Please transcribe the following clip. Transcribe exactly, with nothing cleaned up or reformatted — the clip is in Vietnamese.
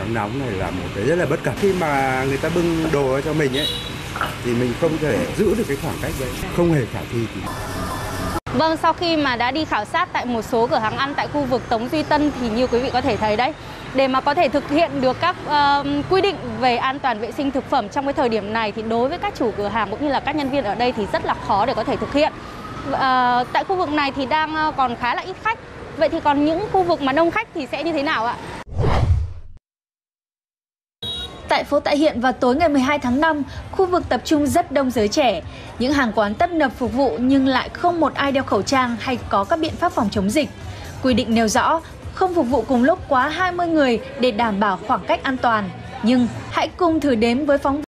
nắng nóng này là một cái rất là bất cập. Khi mà người ta bưng đồ cho mình ấy thì mình không thể giữ được cái khoảng cách đấy, không hề khả thi. Vâng, sau khi mà đã đi khảo sát tại một số cửa hàng ăn tại khu vực Tống Duy Tân thì như quý vị có thể thấy đấy, để mà có thể thực hiện được các uh, quy định về an toàn vệ sinh thực phẩm trong cái thời điểm này thì đối với các chủ cửa hàng cũng như là các nhân viên ở đây thì rất là khó để có thể thực hiện. Uh, tại khu vực này thì đang còn khá là ít khách. Vậy thì còn những khu vực mà đông khách thì sẽ như thế nào ạ? Tại phố Tạ Hiện vào tối ngày mười hai tháng năm, khu vực tập trung rất đông giới trẻ. Những hàng quán tấp nập phục vụ nhưng lại không một ai đeo khẩu trang hay có các biện pháp phòng chống dịch. Quy định nêu rõ, không phục vụ cùng lúc quá hai mươi người để đảm bảo khoảng cách an toàn. Nhưng hãy cùng thử đếm với phóng viên.